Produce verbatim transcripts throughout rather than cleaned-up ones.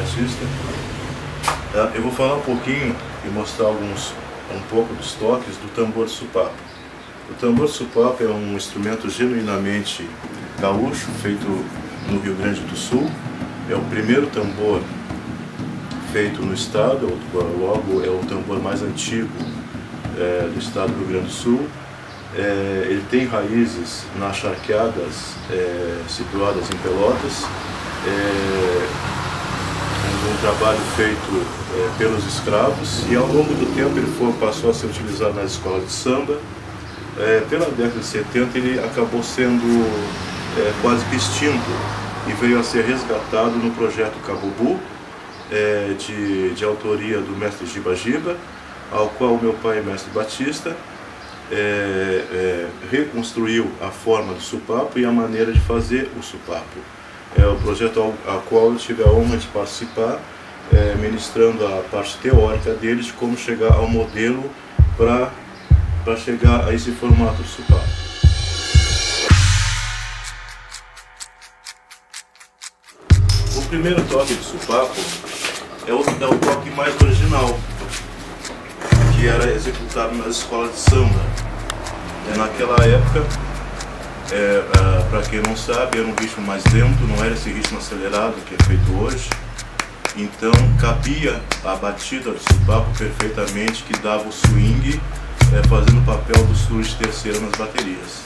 Batista. Eu vou falar um pouquinho e mostrar alguns, um pouco dos toques do tambor supapo. O tambor supapo é um instrumento genuinamente gaúcho, feito no Rio Grande do Sul. É o primeiro tambor feito no estado, logo é o tambor mais antigo é, do estado do Rio Grande do Sul. É, ele tem raízes nas charqueadas é, situadas em Pelotas. É, um, um trabalho feito é, pelos escravos, e ao longo do tempo ele foi, passou a ser utilizado nas escolas de samba. É, pela década de setenta ele acabou sendo é, quase que extinto e veio a ser resgatado no projeto Cabubu, é, de, de autoria do mestre Giba Giba, ao qual meu pai, mestre Batista, é, é, reconstruiu a forma do supapo e a maneira de fazer o supapo. É o projeto ao, ao qual eu tive a honra de participar, é, ministrando a parte teórica deles de como chegar ao modelo para para chegar a esse formato de supapo. O primeiro toque de supapo é o, é o toque mais original, que era executado nas escolas de samba. E naquela época, é, é, para quem não sabe, era um ritmo mais lento, não era esse ritmo acelerado que é feito hoje. Então cabia a batida do supapo perfeitamente, que dava o swing, É, fazendo o papel do surdo de terceira nas baterias.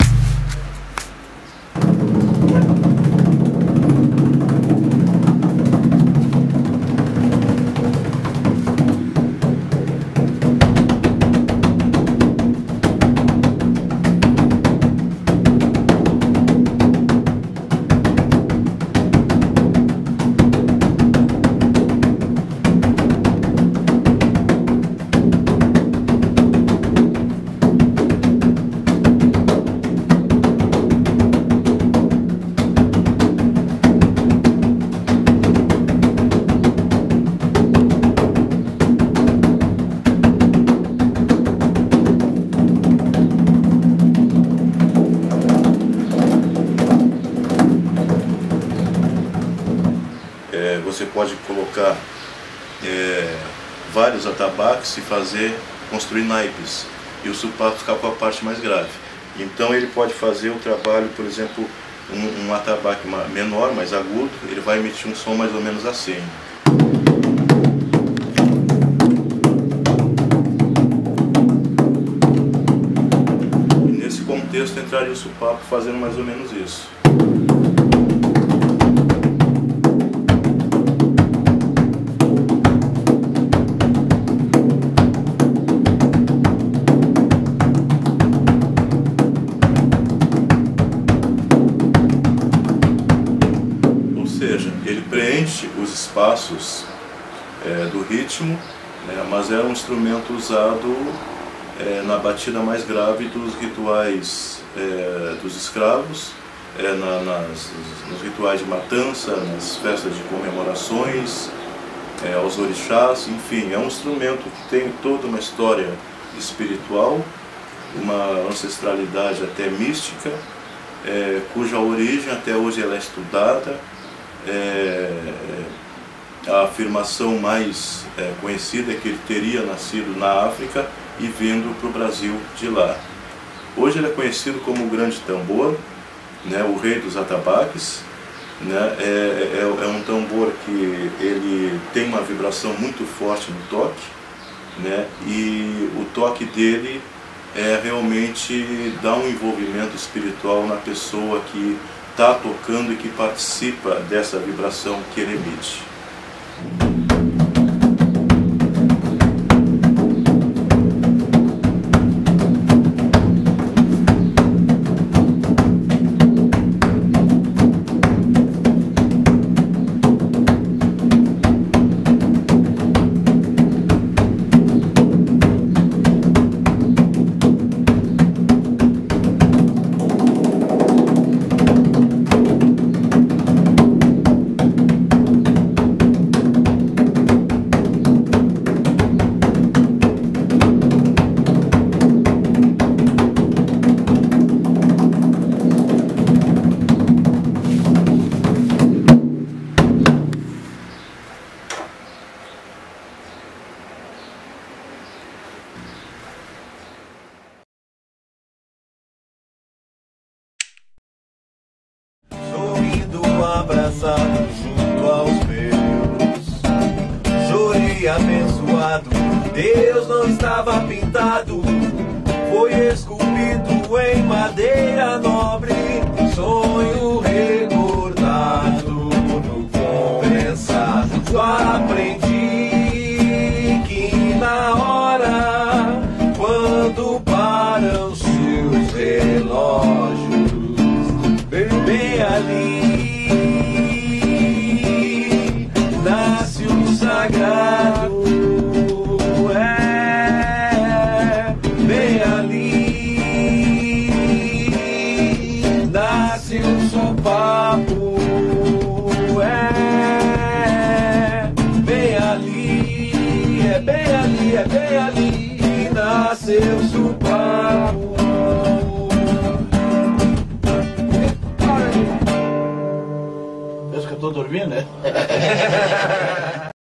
Você pode colocar é, vários atabaques e fazer, construir naipes, e o supapo ficar com a parte mais grave. Então ele pode fazer o trabalho, por exemplo, um, um atabaque menor, mais agudo, ele vai emitir um som mais ou menos assim. E nesse contexto entraria o supapo fazendo mais ou menos isso. Ele preenche os espaços é, do ritmo, né, mas era um instrumento usado é, na batida mais grave dos rituais é, dos escravos, é, na, nas, nos rituais de matança, nas festas de comemorações, é, aos orixás, enfim, é um instrumento que tem toda uma história espiritual, uma ancestralidade até mística, é, cuja origem até hoje ela é estudada. É, a afirmação mais é, conhecida é que ele teria nascido na África e vindo para o Brasil de lá. Hoje ele é conhecido como o grande tambor, né, o rei dos atabaques, né, é, é, é um tambor que ele tem uma vibração muito forte no toque, né, e o toque dele é, realmente dá um envolvimento espiritual na pessoa que está tocando e que participa dessa vibração que ele emite. passado junto aos meus. Chorei abençoado, Deus não estava pintado, foi esculpido em madeira nobre. Sonho recordado no compensado. Aprendi que na hora, quando param seus relógios, bem ali nasce o sagrado. É, bem ali nasce o sopapo. É, bem ali, é bem ali, é bem ali nasceu o sopapo. Acho que eu tô dormindo, né?